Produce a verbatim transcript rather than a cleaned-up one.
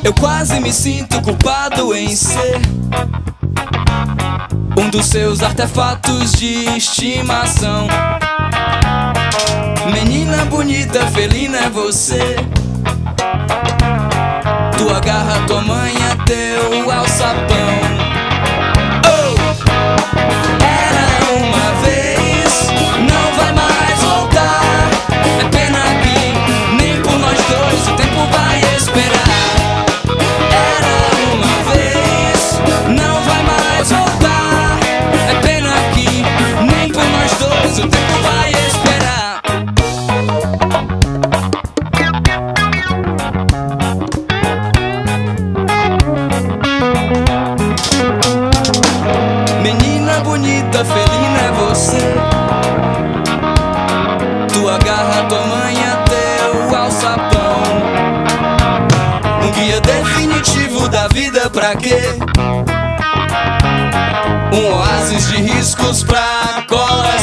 Eu quase me sinto culpado em ser um dos seus artefatos de estimação. Menina bonita, felina é você. Tua garra, tua manha, teu alçapão. Oh! Era uma vez, não vai mais voltar. É pena que nem por nós dois o tempo vai esperar. Era uma vez, não vai mais voltar. É pena que nem por nós dois o tempo vai esperar. Menina bonita, felina é você. Tua garra, tua manha, teu alçapão. Um guia definitivo da vida pra quê? Um oásis de riscos pra cola